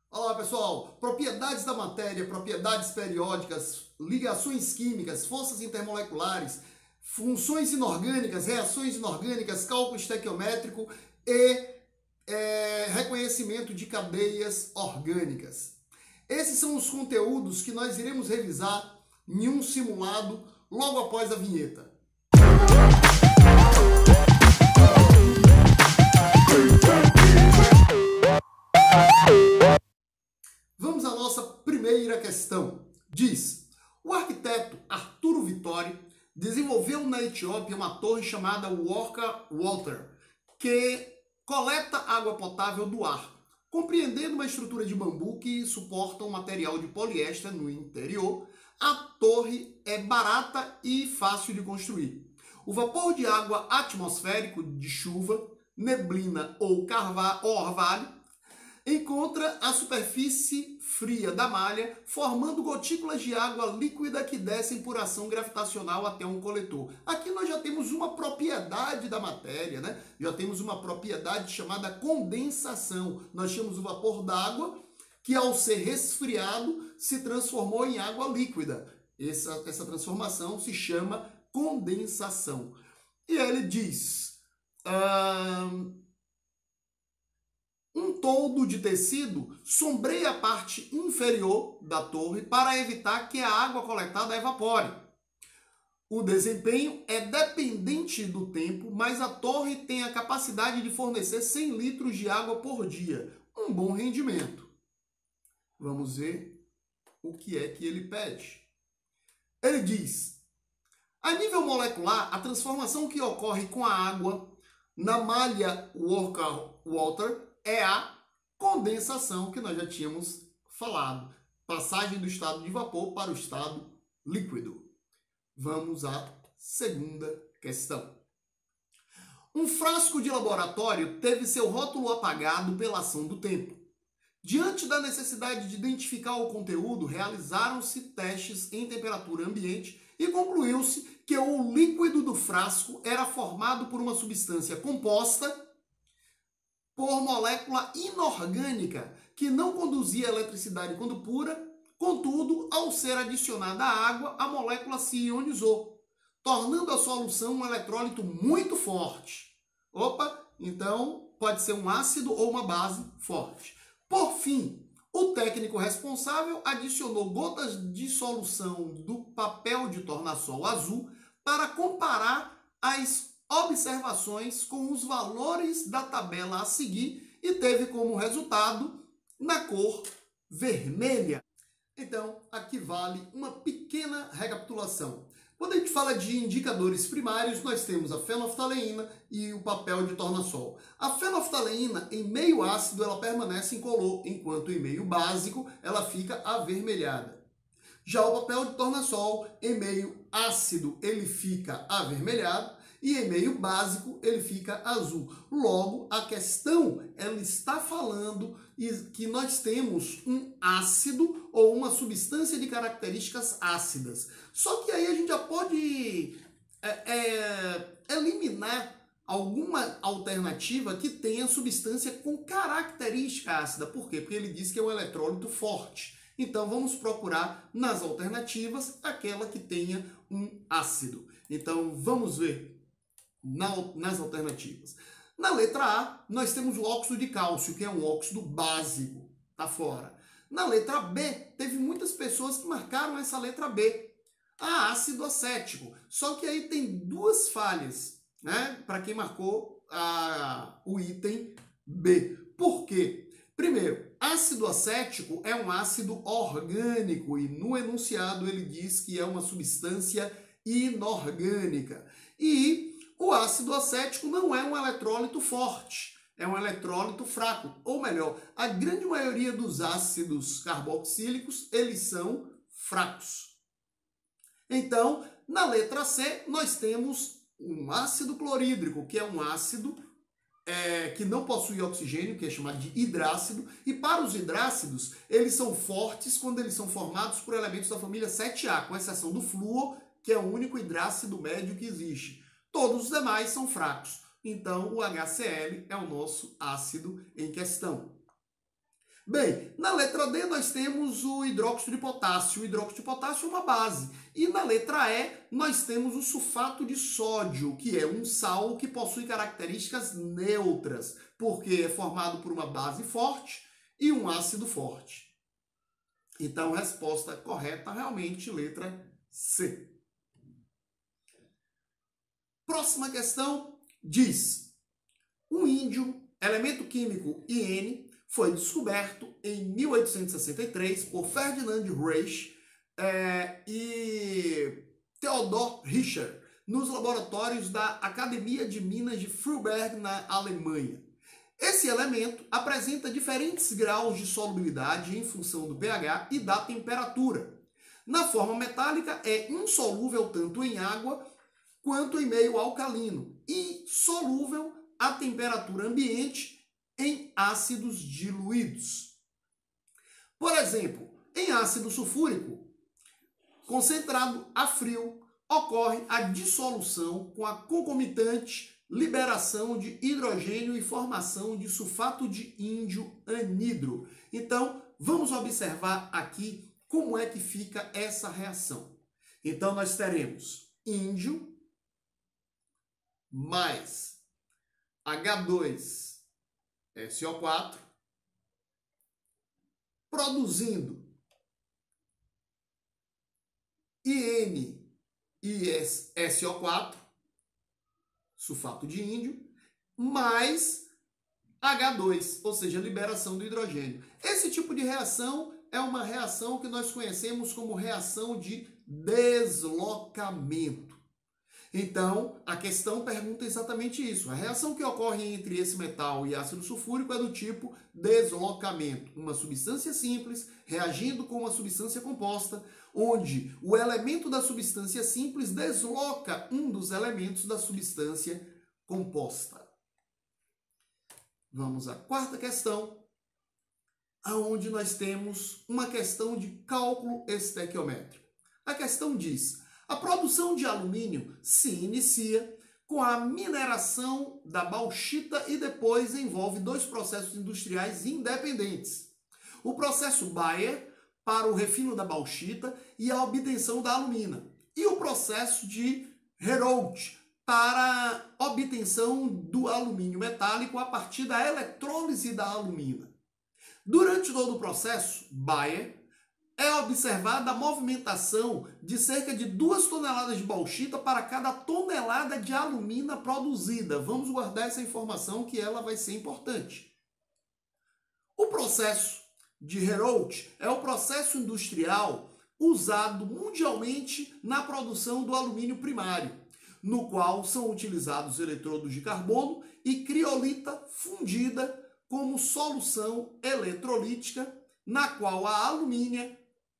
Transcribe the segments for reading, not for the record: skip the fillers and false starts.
Olá pessoal, propriedades da matéria, propriedades periódicas, ligações químicas, forças intermoleculares, funções inorgânicas, reações inorgânicas, cálculo estequiométrico e reconhecimento de cadeias orgânicas. Esses são os conteúdos que nós iremos revisar em um simulado logo após a vinheta. Vamos à nossa primeira questão. Diz: o arquiteto Arturo Vittori desenvolveu na Etiópia uma torre chamada Worka Water, que coleta água potável do ar, compreendendo uma estrutura de bambu que suporta um material de poliéster no interior. A torre é barata e fácil de construir. O vapor de água atmosférico de chuva, neblina ou orvalho encontra a superfície fria da malha, formando gotículas de água líquida que descem por ação gravitacional até um coletor. Aqui nós já temos uma propriedade da matéria, né? Já temos uma propriedade chamada condensação. Nós tínhamos o vapor d'água que, ao ser resfriado, se transformou em água líquida. Essa transformação se chama condensação. E ele diz: um toldo de tecido sombreia a parte inferior da torre para evitar que a água coletada evapore. O desempenho é dependente do tempo, mas a torre tem a capacidade de fornecer 100 litros de água por dia. Um bom rendimento. Vamos ver o que é que ele pede. Ele diz: a nível molecular, a transformação que ocorre com a água na malha Worka Water é a condensação, que nós já tínhamos falado. Passagem do estado de vapor para o estado líquido. Vamos à segunda questão. Um frasco de laboratório teve seu rótulo apagado pela ação do tempo. Diante da necessidade de identificar o conteúdo, realizaram-se testes em temperatura ambiente e concluiu-se que o líquido do frasco era formado por uma substância composta por molécula inorgânica, que não conduzia eletricidade quando pura. Contudo, ao ser adicionada à água, a molécula se ionizou, tornando a solução um eletrólito muito forte. Então pode ser um ácido ou uma base forte. Por fim, o técnico responsável adicionou gotas de solução do papel de tornassol azul para comparar as observações com os valores da tabela a seguir e teve como resultado na cor vermelha. Então, aqui vale uma pequena recapitulação. Quando a gente fala de indicadores primários, nós temos a fenolftaleína e o papel de tornassol. A fenolftaleína, em meio ácido, ela permanece incolor, enquanto em meio básico, ela fica avermelhada. Já o papel de tornassol, em meio ácido, ele fica avermelhado, e em meio básico ele fica azul. Logo, a questão ela está falando que nós temos um ácido ou uma substância de características ácidas. Só que aí a gente já pode eliminar alguma alternativa que tenha substância com característica ácida. Por quê? Porque ele diz que é um eletrólito forte. Então vamos procurar nas alternativas aquela que tenha um ácido. Então vamos ver nas alternativas. Na letra A, nós temos o óxido de cálcio, que é um óxido básico, tá fora. Na letra B, teve muitas pessoas que marcaram essa letra B, ácido acético. Só que aí tem duas falhas, né, para quem marcou o item B. Por quê? Primeiro, ácido acético é um ácido orgânico e no enunciado ele diz que é uma substância inorgânica. E o ácido acético não é um eletrólito forte, é um eletrólito fraco. Ou melhor, a grande maioria dos ácidos carboxílicos, eles são fracos. Então, na letra C, nós temos um ácido clorídrico, que é um ácido que não possui oxigênio, que é chamado de hidrácido. E para os hidrácidos, eles são fortes quando eles são formados por elementos da família 7A, com exceção do flúor, que é o único hidrácido médio que existe. Todos os demais são fracos. Então, o HCl é o nosso ácido em questão. Bem, na letra D nós temos o hidróxido de potássio. O hidróxido de potássio é uma base. E na letra E nós temos o sulfato de sódio, que é um sal que possui características neutras, porque é formado por uma base forte e um ácido forte. Então, resposta correta, realmente, letra C. Próxima questão diz: o índio, elemento químico IN, foi descoberto em 1863 por Ferdinand Reich e Theodor Richter nos laboratórios da Academia de Minas de Freiberg, na Alemanha. Esse elemento apresenta diferentes graus de solubilidade em função do pH e da temperatura. Na forma metálica, é insolúvel tanto em água quanto em meio alcalino e solúvel à temperatura ambiente em ácidos diluídos. Por exemplo, em ácido sulfúrico concentrado a frio, ocorre a dissolução com a concomitante liberação de hidrogênio e formação de sulfato de índio anidro. Então, vamos observar aqui como é que fica essa reação. Então, nós teremos índio mais H2SO4 produzindo IN e SO4, sulfato de índio, mais H2, ou seja, liberação do hidrogênio. Esse tipo de reação é uma reação que nós conhecemos como reação de deslocamento. Então, a questão pergunta exatamente isso. A reação que ocorre entre esse metal e ácido sulfúrico é do tipo deslocamento. Uma substância simples reagindo com uma substância composta, onde o elemento da substância simples desloca um dos elementos da substância composta. Vamos à quarta questão, aonde nós temos uma questão de cálculo estequiométrico. A questão diz: a produção de alumínio se inicia com a mineração da bauxita e depois envolve dois processos industriais independentes. O processo Bayer, para o refino da bauxita e a obtenção da alumina. E o processo de Heroult, para a obtenção do alumínio metálico a partir da eletrólise da alumina. Durante todo o processo Bayer, é observada a movimentação de cerca de 2 toneladas de bauxita para cada tonelada de alumina produzida. Vamos guardar essa informação que ela vai ser importante. O processo de Heroult é o processo industrial usado mundialmente na produção do alumínio primário, no qual são utilizados eletrodos de carbono e criolita fundida como solução eletrolítica, na qual a alumina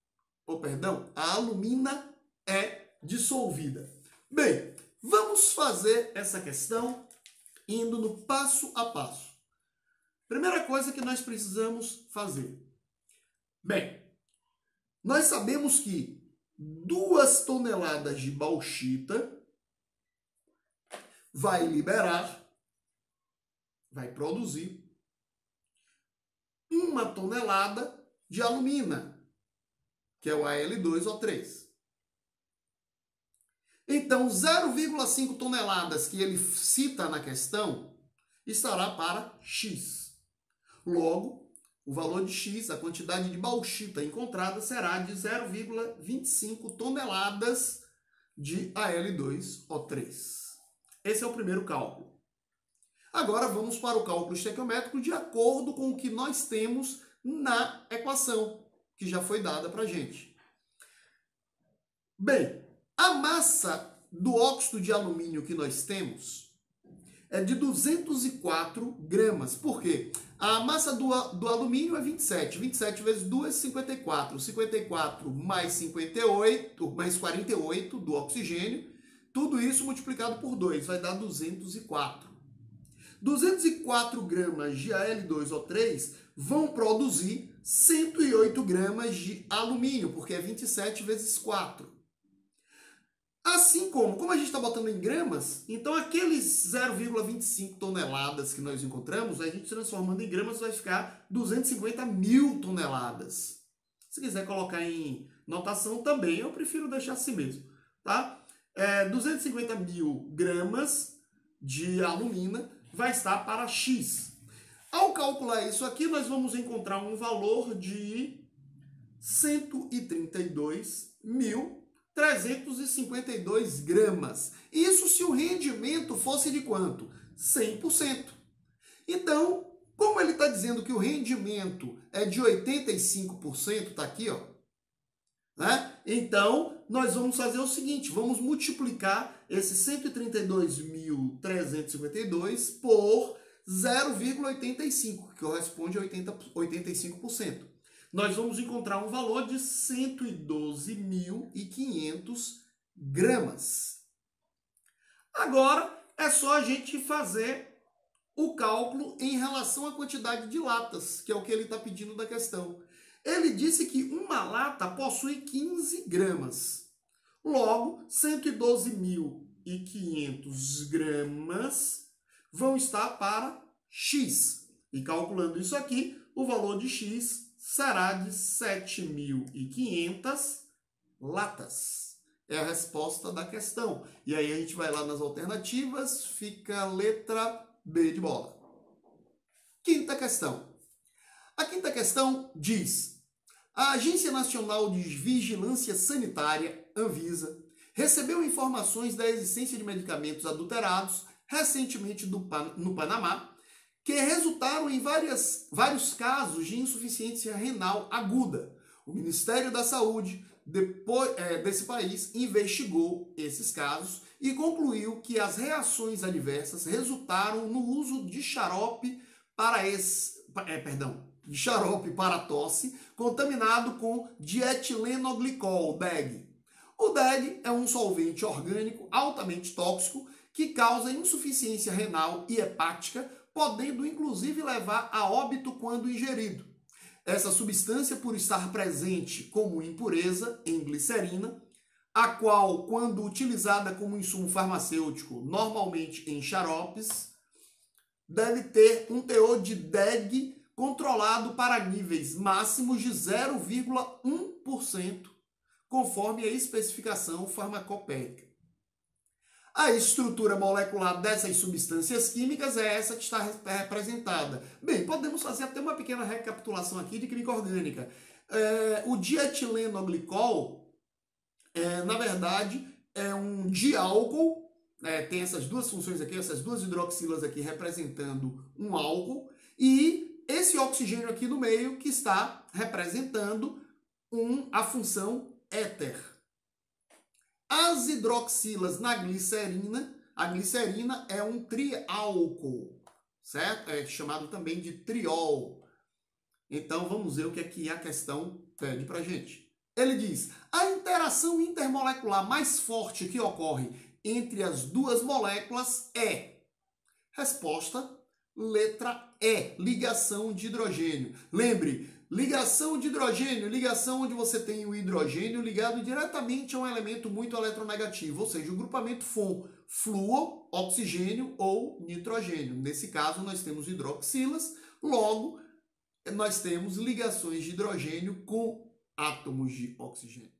é dissolvida. Bem, vamos fazer essa questão indo no passo a passo. Primeira coisa que nós precisamos fazer. Bem, nós sabemos que 2 toneladas de bauxita vai produzir 1 tonelada de alumina, que é o Al2O3. Então, 0,5 toneladas que ele cita na questão estará para X. Logo, o valor de X, a quantidade de bauxita encontrada, será de 0,25 toneladas de Al2O3. Esse é o primeiro cálculo. Agora vamos para o cálculo estequiométrico de acordo com o que nós temos na equação, que já foi dada para a gente. Bem, a massa do óxido de alumínio que nós temos é de 204 gramas. Por quê? A massa do alumínio é 27. 27 vezes 2, 54. 54 mais 58, mais 48 do oxigênio. Tudo isso multiplicado por 2 vai dar 204. 204 gramas de Al2O3 vão produzir 108 gramas de alumínio, porque é 27 vezes 4. Assim como a gente está botando em gramas, então aqueles 0,25 toneladas que nós encontramos, a gente transformando em gramas vai ficar 250 mil toneladas. Se quiser colocar em notação também, eu prefiro deixar assim mesmo, tá? 250 mil gramas de alumina vai estar para X. Ao calcular isso aqui, nós vamos encontrar um valor de 132.352 gramas. Isso se o rendimento fosse de quanto? 100%. Então, como ele está dizendo que o rendimento é de 85%, está aqui, ó, né? Então, nós vamos fazer o seguinte, vamos multiplicar esse 132.352 por 0,85, que corresponde a 85%. Nós vamos encontrar um valor de 112.500 gramas. Agora, é só a gente fazer o cálculo em relação à quantidade de latas, que é o que ele está pedindo da questão. Ele disse que uma lata possui 15 gramas. Logo, 112.500 gramas vão estar para X. E calculando isso aqui, o valor de X será de 7.500 latas. É a resposta da questão. E aí a gente vai lá nas alternativas, fica a letra B de bola. Quinta questão. A quinta questão diz: a Agência Nacional de Vigilância Sanitária, Anvisa, recebeu informações da existência de medicamentos adulterados recentemente no Panamá, que resultaram em vários casos de insuficiência renal aguda. O Ministério da Saúde desse país investigou esses casos e concluiu que as reações adversas resultaram no uso de xarope para tosse contaminado com dietilenoglicol, DEG. O DEG é um solvente orgânico altamente tóxico que causa insuficiência renal e hepática, podendo inclusive levar a óbito quando ingerido. Essa substância, por estar presente como impureza em glicerina, a qual, quando utilizada como insumo farmacêutico, normalmente em xaropes, deve ter um teor de DEG controlado para níveis máximos de 0,1%, conforme a especificação farmacopeica. A estrutura molecular dessas substâncias químicas é essa que está representada. Bem, podemos fazer até uma pequena recapitulação aqui de química orgânica. O dietilenoglicol, na verdade, é um diálcool, tem essas duas funções aqui, essas duas hidroxilas aqui representando um álcool, e esse oxigênio aqui no meio que está representando a função éter. As hidroxilas na glicerina, a glicerina é um triálcool, certo? É chamado também de triol. Então vamos ver o que é que a questão pede pra gente. Ele diz: a interação intermolecular mais forte que ocorre entre as duas moléculas é... Resposta, letra E, ligação de hidrogênio. Lembre, ligação de hidrogênio, ligação onde você tem o hidrogênio ligado diretamente a um elemento muito eletronegativo, ou seja, o grupamento fluor, oxigênio ou nitrogênio. Nesse caso, nós temos hidroxilas, logo, nós temos ligações de hidrogênio com átomos de oxigênio.